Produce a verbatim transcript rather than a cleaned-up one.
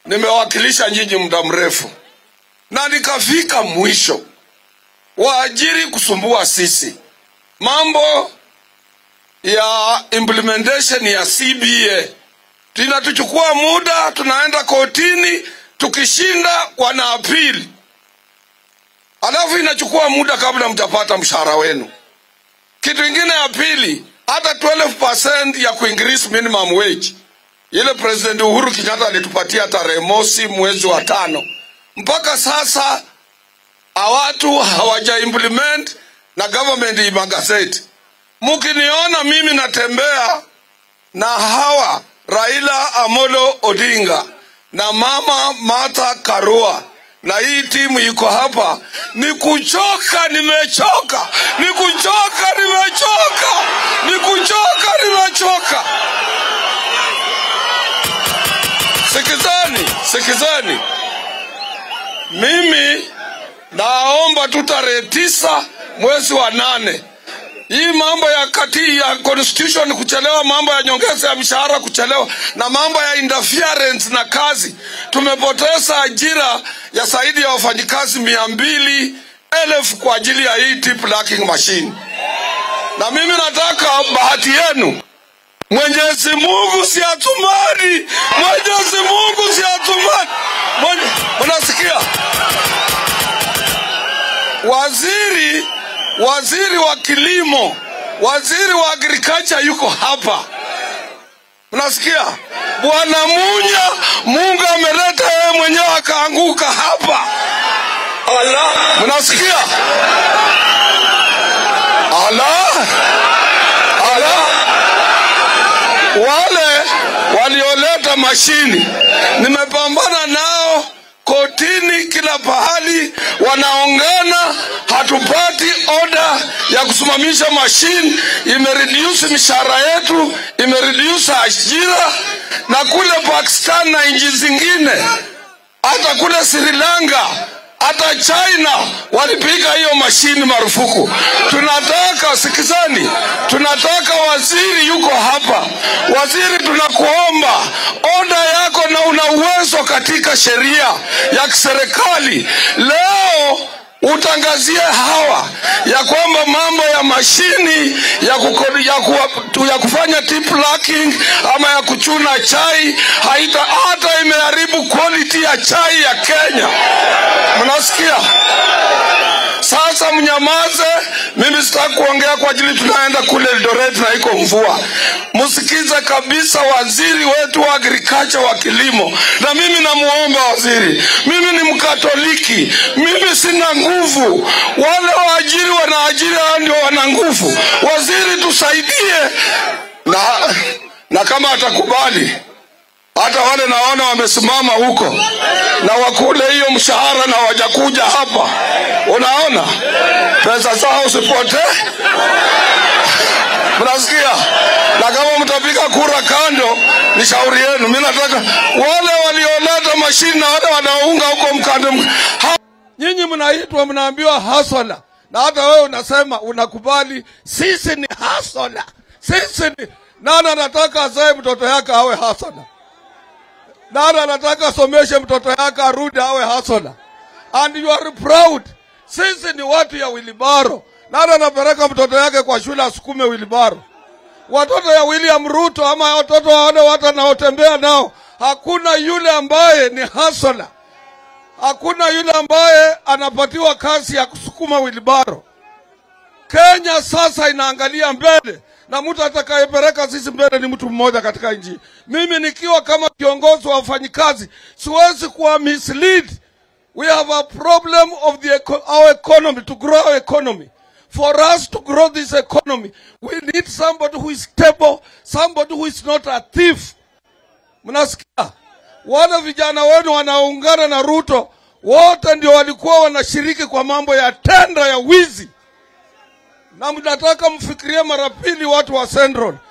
nimewakilisha nyinyi muda mrefu na nikafika mwisho. Waajiri kusumbua sisi. Mambo ya implementation ya C B O tunatuchukua muda, tunaenda kotini, tukishinda wana appeal. Alafu inachukua muda kabla mtapata mshahara wenu. Kitu kingine ya pili, hata twelve percent ya kuincrease minimum wage. Ile President Uhuru Kenyatta alitupatia tarehe mosi mwezi wa tano. Mpaka sasa watu hawaja implement na government imagazeti. Mukiniona mimi natembea na hawa Raila Amolo Odinga na Mama Martha Karua na hii timu iko hapa, ni kuchoka nimechoka, ni kuchoka nimechoka, ni kuchoka nimechoka. Sikizani, sikizani. Mimi naomba tu tarehe tisa mwezi wa nane. Hii mambo ya kati ya constitution kuchelewa, mambo ya nyongeza ya mshahara kuchelewa, na mambo ya interference na kazi. Tumepoteza ajira ya zaidi ya wafanyikazi mia mbili elfu kwa ajili ya hii tip lacking machine. Na mimi nataka bahati yenu. Mwenyezi Mungu si atumani. Mwenyezi Mungu si atumani. Unasikia? Waziri Waziri wa kilimo, waziri wa agriculture yuko hapa. Unasikia? Bwana Munya, Mungu ameleta yeye mwenyewe akaanguka hapa. Allah, unasikia? Allah, Allah. Wale walioleta mashini nimepambana nao kotini, kila pahali wanaongana, hatupati order ya kusimamisha machine. Imereduce mishahara yetu, imereduce ajira. Na kule Pakistan na nchi zingine, hata kule Sri Lanka, hata China walipiga hiyo mashine marufuku. Tunataka, sikizani, tunataka waziri yuko hapa. Waziri, tunakuomba order yako, na una uwezo katika sheria ya kiserikali. Leo utangazie hawa ya kwamba mambo ya mashini ya, kukodi, ya, ku, ya kufanya tip lacking ama ya kuchuna chai haita, hata imeharibu quality ya chai ya Kenya. Mnasikia? Sasa mnyamaze, mimi sitaki kuongea kwa ajili tunaenda kule Eldoret na iko mvua. Msikize kabisa waziri wetu wa agriculture wa kilimo. Na mimi namuomba waziri, mimi ni Mkatoliki, mimi sina nguvu. Wale waajiri wanaajiri ndio wana nguvu. Waziri tusaidie, na, na kama atakubali, hata wale naona wamesimama huko na wakule hiyo mshahara na wajakuja hapa. Unaona? Pesa zao usipote. Mnasikia? Na kama mtapiga kura kando, ni shauri yenu. Mimi nataka wale walioleta mashine na wale wanaunga huko mkande. Nyinyi mnaitwa mnaambiwa hasola. Na hata wewe unasema unakubali sisi ni hasola. Sisi ni nani anataka azae mtoto yake awe hasola? Nani anataka someshe mtoto yake arudi awe hasola? And you are proud. Sisi ni watu ya wilibaro. Nani anapeleka mtoto yake kwa shule asukume wilibaro? Watoto ya William Ruto ama watoto wale watu wanaotembea nao, hakuna yule ambaye ni hasola. Hakuna yule ambaye anapatiwa kazi ya kusukuma wilibaro. Kenya sasa inaangalia mbele, na mtu atakayepeleka sisi mbele ni mtu mmoja katika nchi. Mimi nikiwa kama kiongozi wa wafanyikazi siwezi kuwa mislead. We have a problem of the our economy, to grow our economy. For us to grow this economy, we need somebody who is stable, somebody who is not a thief. Mnasikia? Wale vijana wenu wanaungana na Ruto, wote ndio walikuwa wanashiriki kwa mambo ya tenda ya wizi. Na mnataka mfikirie mara pili watu wa Central.